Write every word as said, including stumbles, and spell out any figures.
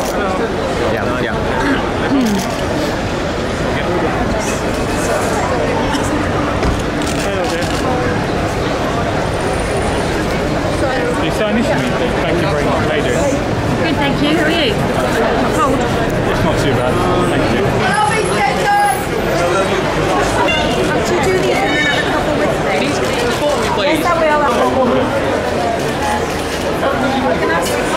Yeah, yeah. It's so nice to meet you. Thank you very much. How you doing? Good, thank you. How are you? Cold? It's not too bad. Thank you. Should we do these and then have a couple with me? Please, please. Yes, I will.